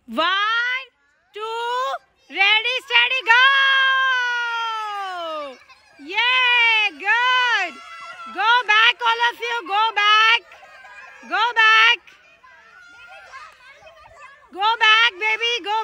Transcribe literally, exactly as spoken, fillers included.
One, two, ready, steady, go! Yay, good. Go back, all of you, go back. Go back. Go back, baby, go